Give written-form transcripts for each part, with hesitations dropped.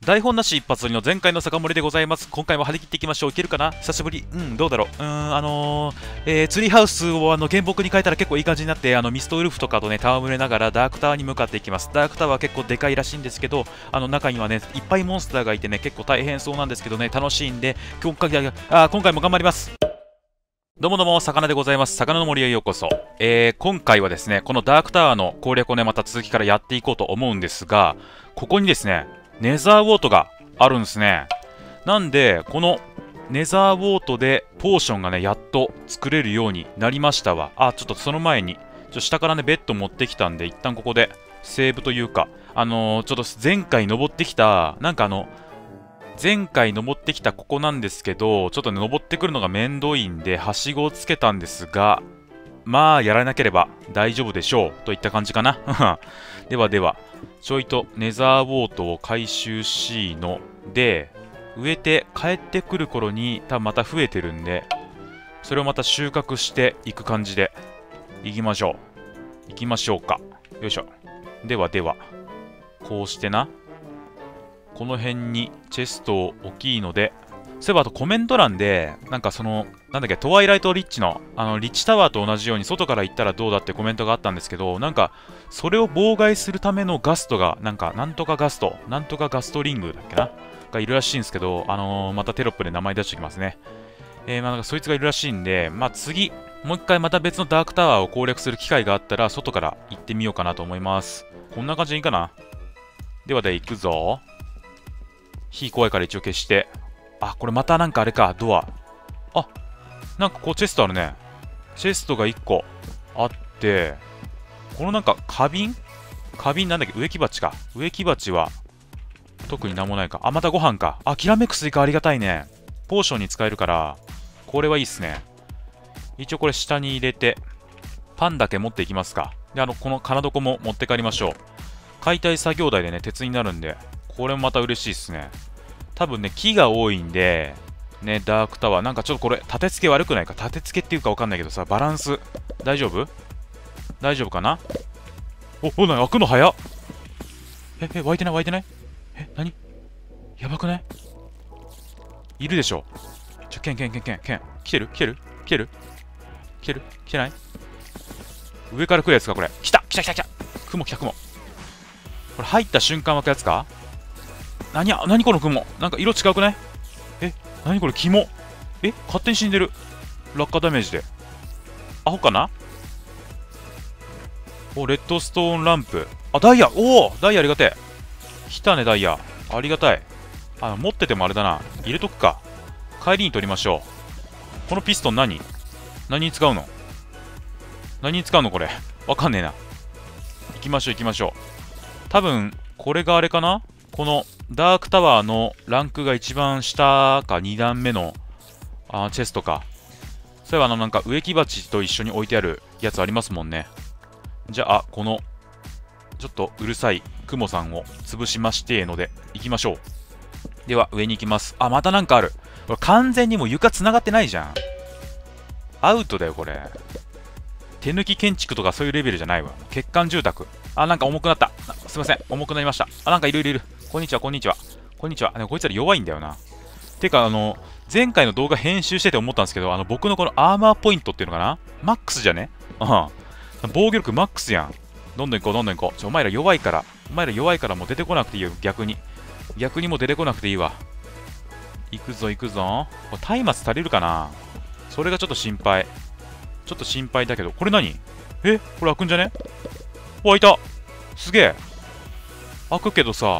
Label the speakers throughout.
Speaker 1: 台本なし一発撮りの前回の酒盛りでございます。今回も張り切っていきましょう。いけるかな久しぶり。どうだろう。ツリーハウスを原木に変えたら結構いい感じになって、ミストウルフとかとね、戯れながらダークタワーに向かっていきます。ダークタワーは結構でかいらしいんですけど、中にはね、いっぱいモンスターがいてね、結構大変そうなんですけどね、楽しいんで、今回も頑張ります。どうもどうも、魚でございます。魚の森へようこそ。今回はですね、このダークタワーの攻略をね、また続きからやっていこうと思うんですが、ここにですね、ネザーウォートがあるんですね。なんで、このネザーウォートでポーションがね、やっと作れるようになりましたわ。ちょっとその前に、下からね、ベッド持ってきたんで、一旦ここでセーブというか、ちょっと前回登ってきた、前回登ってきたここなんですけど、ちょっとね、登ってくるのがめんどいんで、はしごをつけたんですが、まあ、やらなければ大丈夫でしょう。といった感じかな。ではでは、ちょいとネザーウォートを回収しので、植えて帰ってくる頃に多分また増えてるんで、それをまた収穫していく感じで、行きましょう。行きましょうか。よいしょ。ではでは、こうしてな。この辺にチェストを大きいので、そういえばあとコメント欄で、トワイライトリッチの、リッチタワーと同じように外から行ったらどうだってコメントがあったんですけど、それを妨害するためのガストが、なんとかガストリングだっけながいるらしいんですけど、またテロップで名前出しておきますね。そいつがいるらしいんで、次、もう一回また別のダークタワーを攻略する機会があったら、外から行ってみようかなと思います。こんな感じでいいかな。では行くぞ。火怖いから一応消して。これまたあれか、ドア。こうチェストあるね。チェストが1個あって、この花瓶なんだっけ、植木鉢か。植木鉢は、特になんもないか。またご飯か。キラメックスイカありがたいね。ポーションに使えるから、これはいいっすね。一応これ下に入れて、パンだけ持っていきますか。で、この金床も持って帰りましょう。解体作業台でね、鉄になるんで、これもまた嬉しいっすね。多分ね、木が多いんで、ね、ダークタワー。ちょっとこれ、立て付け悪くないか。立て付けっていうかわかんないけどさ、バランス、大丈夫かな。開くの早っ。湧いてない何やばくない？いるでしょ。ケン。来てる来てない？上から来るやつか、これ。来た雲来た。これ入った瞬間湧くやつか？何この雲。色違くない？何これ、肝。勝手に死んでる。落下ダメージで。アホかな？レッドストーンランプ。ダイヤ。ダイヤありがてえ。来たね、ダイヤ。ありがたい。持っててもあれだな。入れとくか。帰りに取りましょう。このピストン何に使うのこれ。わかんねえな。行きましょう。多分、これがあれかな？このダークタワーのランクが一番下か2段目のチェストか。そういえば植木鉢と一緒に置いてあるやつありますもんね。じゃあ、このちょっとうるさいクモさんを潰しましてので行きましょう。では上に行きます。またある。これ完全にもう床繋がってないじゃん。アウトだよこれ。手抜き建築とかそういうレベルじゃないわ。欠陥住宅。重くなった。すいません。重くなりました。いる。こんにちは。こいつら弱いんだよな。てか、前回の動画編集してて思ったんですけど、僕のこのアーマーポイントっていうのかな？マックスじゃね？防御力マックスやん。どんどん行こう。お前ら弱いからもう出てこなくていいよ、逆にもう出てこなくていいわ。行くぞ。松明足りるかな？それがちょっと心配だけど、これ何？これ開くんじゃね？開いた。すげえ。開くけどさ、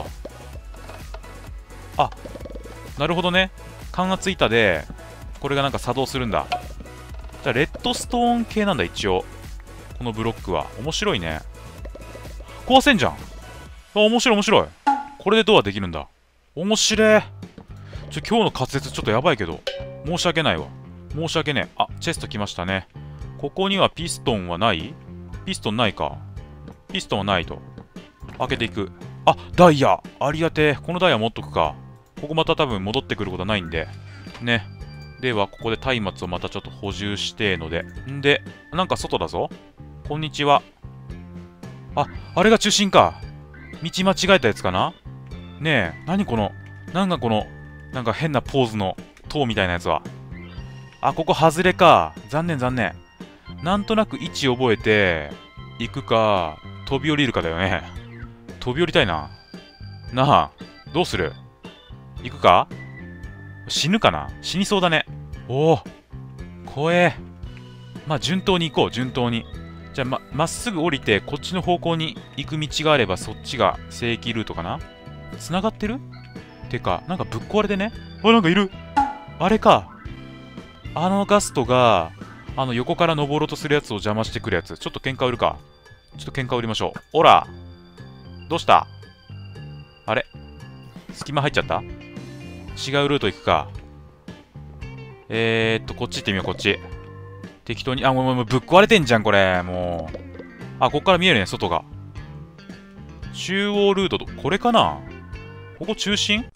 Speaker 1: なるほどね。感圧板で、これが作動するんだ。じゃあ、レッドストーン系なんだ、一応。このブロックは。面白いね。壊せんじゃん。面白い。これでドアできるんだ。面白い。今日の滑舌ちょっとやばいけど。申し訳ないわ。申し訳ねえ。チェスト来ましたね。ここにはピストンはない？ピストンないか。ピストンはないと。開けていく。ダイヤ。ありがてえ。このダイヤ持っとくか。ここまた多分戻ってくることはないんで。ね。では、ここで松明をまたちょっと補充してので。で、外だぞ。こんにちは。あれが中心か。道間違えたやつかな？ ねえ、何この、なんか変なポーズの塔みたいなやつは。あ、ここ外れか。残念残念。なんとなく位置覚えて、行くか、飛び降りるかだよね。飛び降りたいな。なあ、どうする？行くか？死ぬかな？死にそうだね。おお、怖え。まあ、順当に行こう、順当に。じゃあ、まっすぐ降りて、こっちの方向に行く道があれば、そっちが正規ルートかな？繋がってる？てか、なんかぶっ壊れてね。あ、なんかいる。あれか。あのガストが、横から登ろうとするやつを邪魔してくるやつ。ちょっと喧嘩売るか。ちょっと喧嘩売りましょう。おら。どうした？あれ？隙間入っちゃった？違うルート行くか。こっち行ってみよう、こっち。適当に。あ、もうぶっ壊れてんじゃん、これ。もう。あ、こっから見えるね、外が。中央ルートと、これかな？ここ中心？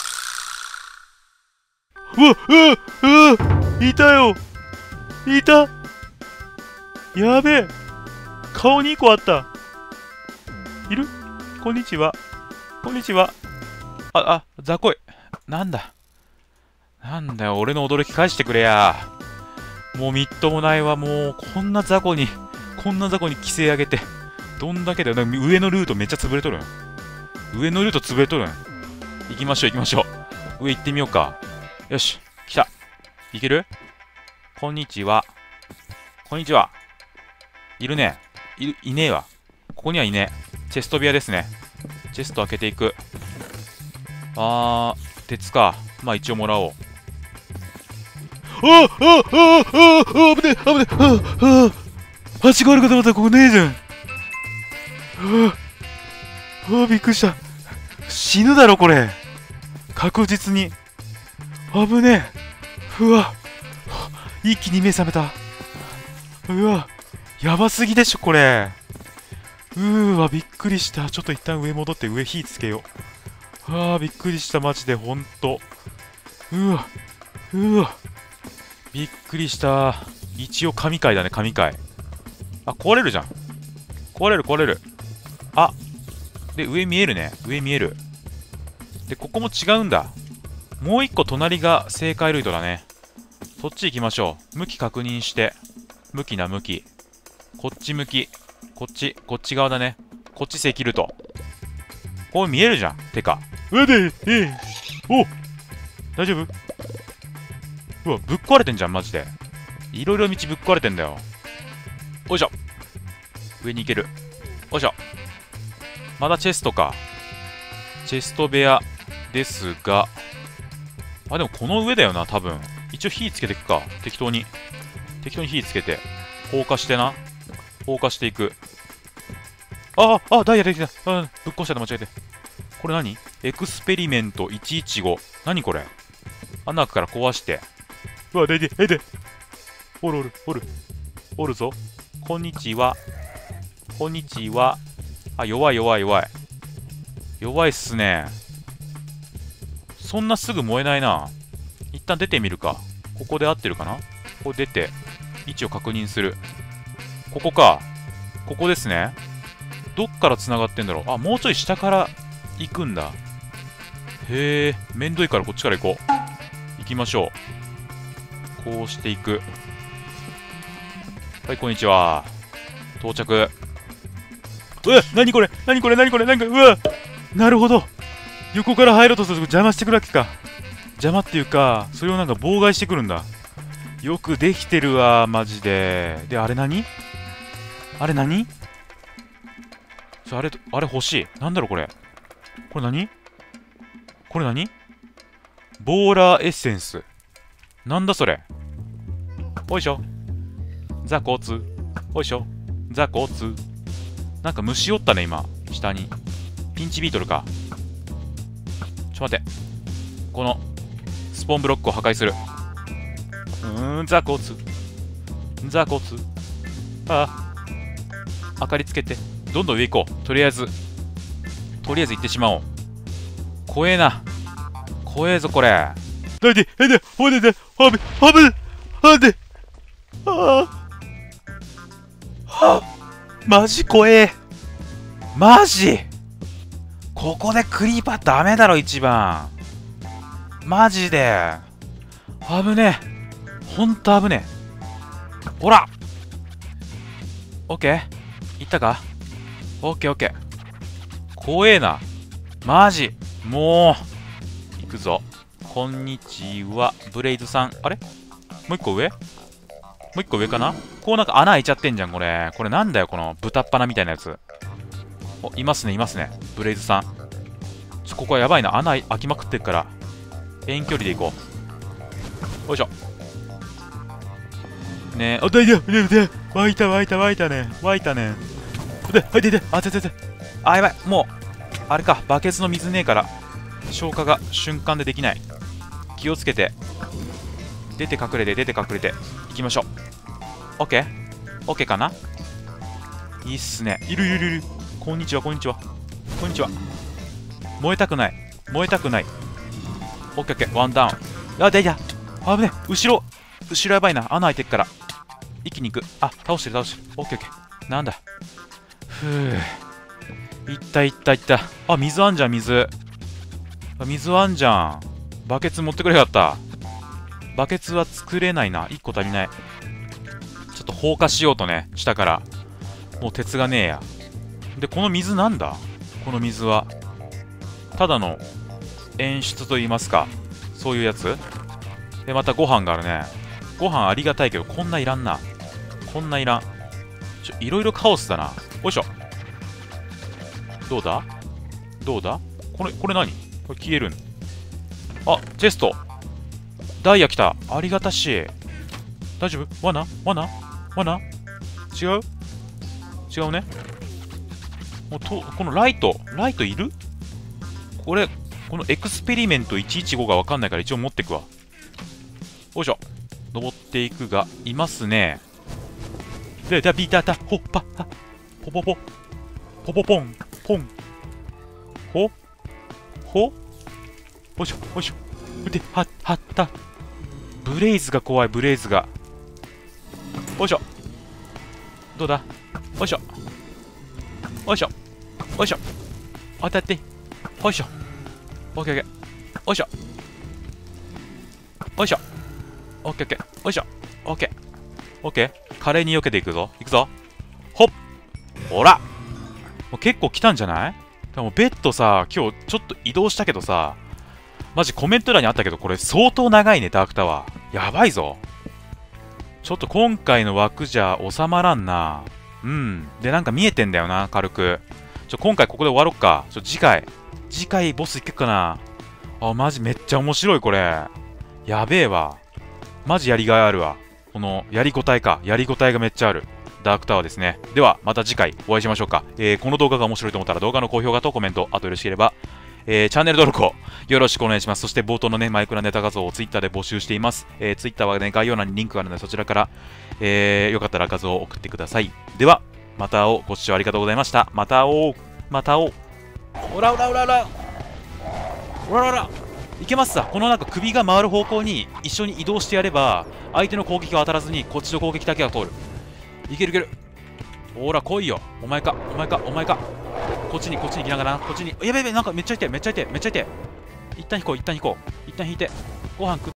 Speaker 1: うわ、いたよ。いた。やべえ。顔に2個あった。いる？こんにちは。こんにちは。雑魚い。なんだ。なんだよ、俺の驚き返してくれや。もうみっともないわ、もう、こんな雑魚に規制上げて。どんだけだよ。なんか上のルートめっちゃ潰れとるん。上のルート潰れとるん。行きましょう、行きましょう。上行ってみようか。よし、来た。いける？こんにちは。こんにちは。いるね。いねえわ。ここにはいねえ。チェスト部屋ですね。チェスト開けていく。鉄か。まあ一応もらおう。危ねえ、危ねえ。はしごあるかと思ったらここねえじゃん。びっくりした。死ぬだろ、これ。確実に。危ねえ。うわ。一気に目覚めた。うわ。やばすぎでしょ、これ。びっくりした。ちょっと一旦上戻って上火つけよう。びっくりした、マジで、ほんと。びっくりした。一応神回だね、神回。あ、壊れるじゃん。壊れる。あ、で、上見えるね。上見える。で、ここも違うんだ。もう一個隣が正解ルートだね。そっち行きましょう。向き確認して。向き。こっち向き。こっち側だね。こっち正規ルート。こう見えるじゃん。てか。お、大丈夫？うわ、ぶっ壊れてんじゃん、マジで。いろいろ道ぶっ壊れてんだよ。おいしょ。上に行ける。おいしょ。まだチェストか。チェスト部屋ですが。あ、でもこの上だよな、多分。一応火つけていくか。適当に火つけて。放火してな。放火していく。ダイヤできた。ぶっ壊しちゃった、間違えて。これ何？エクスペリメント115。何これ？穴開くから壊して。うわ、で。おるぞ。こんにちは。あ、弱い。弱いっすね。そんなすぐ燃えないな。一旦出てみるか。ここで合ってるかな？ここ出て、位置を確認する。ここか。ここですね。どっから繋がってんだろう。あ、もうちょい下から行くんだ。へえ、めんどいからこっちから行こう。行きましょう。こうしていく。はい、こんにちは。到着。うわ、なにこれ。うわ、なるほど。横から入ろうとすると邪魔してくるわけか。邪魔っていうか、それをなんか妨害してくるんだ。よくできてるわ、マジで。で、あれ何？あれ欲しい。なんだろう、これ。これ何？ボーラーエッセンス。なんだそれ。おいしょ。ザ交通。おいしょ。ザ交通。なんか虫おったね、今。下に。ピンチビートルか。ちょっと待って。この、スポーンブロックを破壊する。ザ交通。明かりつけて。どんどん上行こう。とりあえず行ってしまおう。怖えな。怖えぞ、これ。マジ怖え。マジここでクリーパーダメだろ、一番。マジで。危ねえ。ほんと危ねえ。ほらオッケーいったか。オッケーオッケー。怖えな。マジ。もう。行くぞ。こんにちは。ブレイズさん。あれもう一個上？もう一個上かな。こうなんか穴開いちゃってんじゃん、これ。これなんだよ、この豚っ鼻みたいなやつ。お、いますね、いますね。ブレイズさん。ここはやばいな。穴開きまくってるから。遠距離で行こう。よいしょ。ねえ、あ、だいだ、湧いたね。湧いたね。あ、やばい。もう、あれか。バケツの水ねえから、消火が瞬間でできない。気をつけて。出て隠れて、行きましょう。オッケーオッケーかな。いいっすね。いる。こんにちは。燃えたくない。オッケーオッケー。ワンダウン。あ、だいだ。あぶね。後ろやばいな。穴開いてっから。一気に行く。あ、倒してる。オッケーオッケー。なんだ。ふぅ。いった。あ、水あんじゃん、水あんじゃん。バケツ持ってくれよかった。バケツは作れないな。1個足りない。ちょっと放火しようとね、したから。もう鉄がねえや。で、この水なんだ？この水は。ただの演出と言いますか。そういうやつ？で、またご飯があるね。ご飯ありがたいけど、こんないらんな。いろいろカオスだな。よいしょ。どうだこれ何？これ消えるん。あ、チェスト。ダイヤ来た。ありがたしい。大丈夫？罠？違うね。もうこのライトいる？このエクスペリメント115がわかんないから一応持ってくわ。よいしょ。登っていくが、いますね。で、ビタタ、ほっぱ、ポポポ、ポポポン、ポン、ほよいしょ。で、はった。ブレイズが怖い、よいしょ。どうだ？よいしょ。当たって。よいしょ。オッケー。よいしょ。オッケー。よいしょ。オッケー。華麗に避けていくぞ。ほっ。ほら。もう結構来たんじゃない？でもベッドさ、今日ちょっと移動したけどさ、マジコメント欄にあったけど、これ相当長いね、ダークタワー。やばいぞ。ちょっと今回の枠じゃ収まらんな。で、なんか見えてんだよな、軽く。今回ここで終わろっか。次回ボスいけっかな。あ、マジめっちゃ面白い、これ。やべえわ。マジやりがいあるわ。このやりごたえがめっちゃある。ダークタワーですね。では、また次回お会いしましょうか。この動画が面白いと思ったら動画の高評価とコメント、あとよろしければ、チャンネル登録をよろしくお願いします。そして冒頭のね、マイクラネタ画像を Twitter で募集しています。Twitter はね、概要欄にリンクがあるので、そちらから、よかったら画像を送ってください。では、また会おう。ご視聴ありがとうございました。また会おう。おら。いけますさ。このなんか首が回る方向に一緒に移動してやれば、相手の攻撃が当たらずに、こっちの攻撃だけが通る。いける。ほら、来いよ。お前か。こっちに行きながらな。こっちに。やべ、なんかめっちゃ痛い。一旦引こう。一旦引いて。ご飯食って。